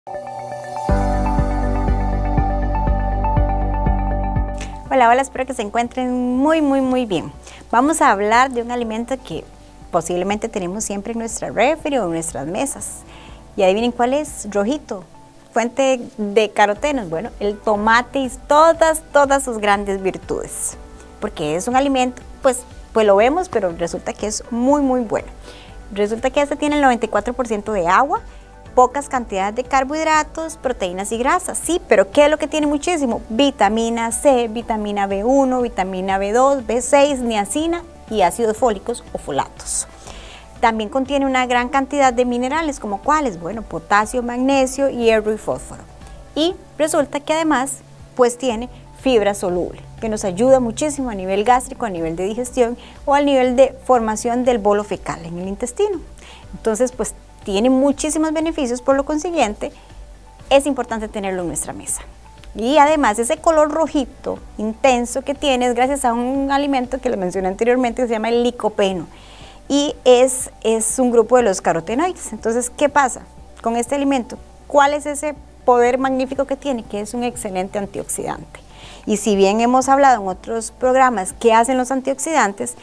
Hola, hola, espero que se encuentren muy bien. Vamos a hablar de un alimento que posiblemente tenemos siempre en nuestra refri o en nuestras mesas. Y adivinen cuál es, rojito, fuente de carotenos. Bueno, el tomate y todas sus grandes virtudes. Porque es un alimento, pues lo vemos, pero resulta que es muy bueno. Resulta que este tiene el 94% de agua, pocas cantidades de carbohidratos, proteínas y grasas, sí, pero ¿qué es lo que tiene muchísimo? Vitamina C, vitamina B1, vitamina B2, B6, niacina y ácidos fólicos o folatos. También contiene una gran cantidad de minerales, como cuáles, bueno, potasio, magnesio, hierro y fósforo. Y resulta que además, pues tiene fibra soluble, que nos ayuda muchísimo a nivel gástrico, a nivel de digestión o al nivel de formación del bolo fecal en el intestino. Entonces, pues tiene muchísimos beneficios, por lo consiguiente, es importante tenerlo en nuestra mesa. Y además ese color rojito intenso que tiene es gracias a un alimento que les mencioné anteriormente que se llama el licopeno. Y es un grupo de los carotenoides. Entonces, ¿qué pasa con este alimento? ¿Cuál es ese poder magnífico que tiene? Que es un excelente antioxidante. Y si bien hemos hablado en otros programas qué hacen los antioxidantes,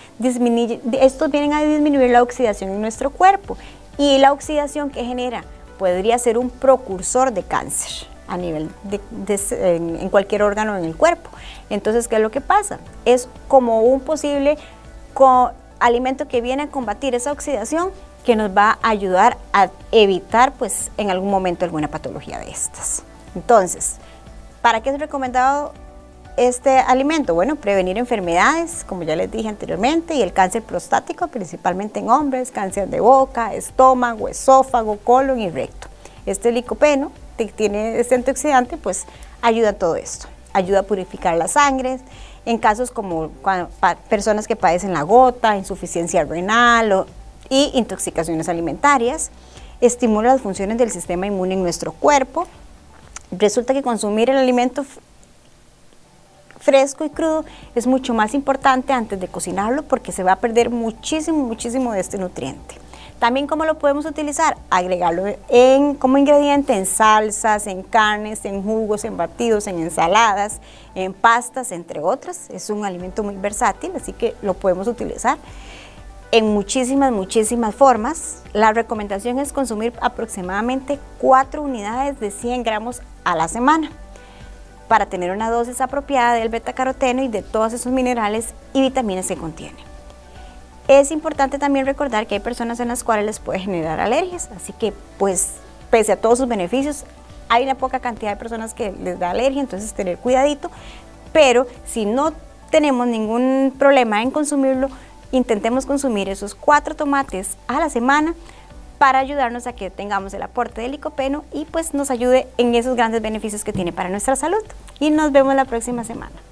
estos vienen a disminuir la oxidación en nuestro cuerpo. Y la oxidación que genera podría ser un precursor de cáncer a nivel en cualquier órgano en el cuerpo. Entonces, ¿qué es lo que pasa? Es como un posible alimento que viene a combatir esa oxidación que nos va a ayudar a evitar, pues, en algún momento alguna patología de estas. Entonces, ¿para qué es recomendado este alimento? Bueno, prevenir enfermedades, como ya les dije anteriormente, y el cáncer prostático, principalmente en hombres, cáncer de boca, estómago, esófago, colon y recto. Este licopeno, que tiene este antioxidante, pues ayuda a todo esto. Ayuda a purificar la sangre, en casos como personas que padecen la gota, insuficiencia renal y intoxicaciones alimentarias. Estimula las funciones del sistema inmune en nuestro cuerpo. Resulta que consumir el alimento fresco y crudo es mucho más importante antes de cocinarlo porque se va a perder muchísimo de este nutriente. También, ¿cómo lo podemos utilizar? Agregarlo como ingrediente en salsas, en carnes, en jugos, en batidos, en ensaladas, en pastas, entre otras. Es un alimento muy versátil, así que lo podemos utilizar en muchísimas formas. La recomendación es consumir aproximadamente 4 unidades de 100 gramos a la semana, para tener una dosis apropiada del betacaroteno y de todos esos minerales y vitaminas que contiene. Es importante también recordar que hay personas en las cuales les puede generar alergias, así que pues pese a todos sus beneficios, hay una poca cantidad de personas que les da alergia, entonces tener cuidadito, pero si no tenemos ningún problema en consumirlo, intentemos consumir esos 4 tomates a la semana para ayudarnos a que tengamos el aporte de licopeno y pues nos ayude en esos grandes beneficios que tiene para nuestra salud. Y nos vemos la próxima semana.